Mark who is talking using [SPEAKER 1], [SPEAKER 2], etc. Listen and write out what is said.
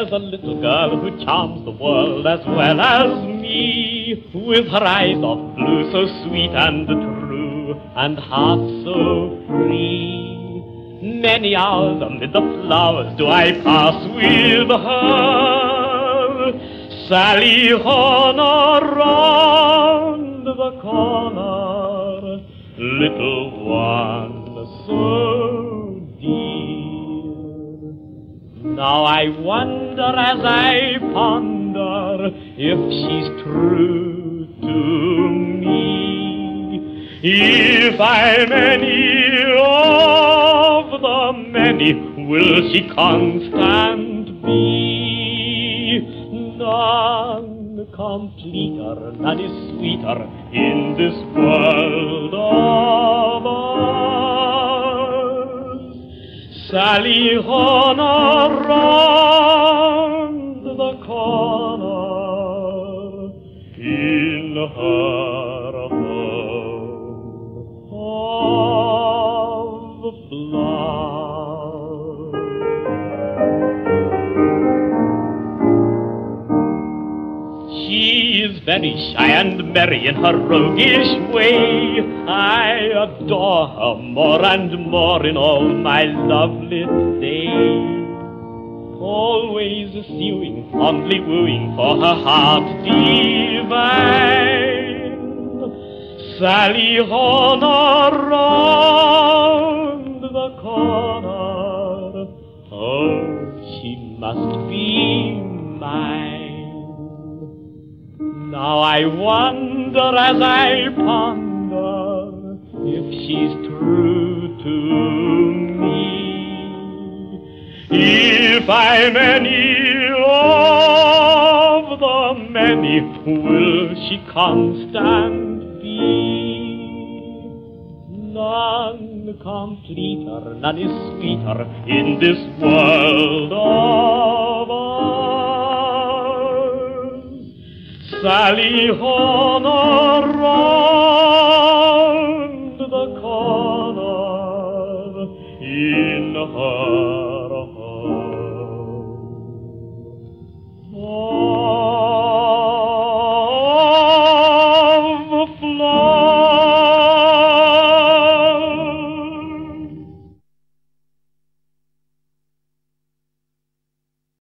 [SPEAKER 1] There's a little girl who charms the world as well as me, with her eyes of blue so sweet and true, and heart so free. Many hours amid the flowers do I pass with her, Sally on around the corner, little one so dear. Now I wonder as I ponder if she's true to me, if I'm any of the many, will she constant be? None completer, none is sweeter in this world of ours. Sally on around the corner in her home of flowers. She is very shy and merry in her roguish way. I adore her more and more in all my love-lit days. Always suing, fondly wooing for her heart divine, Sally on around the corner, oh, she must be mine. Now I wonder as I ponder if she's true to me, if I'm any of the many, will she constant be? None completer, none is sweeter in this world of ours. Sally on around the corner in her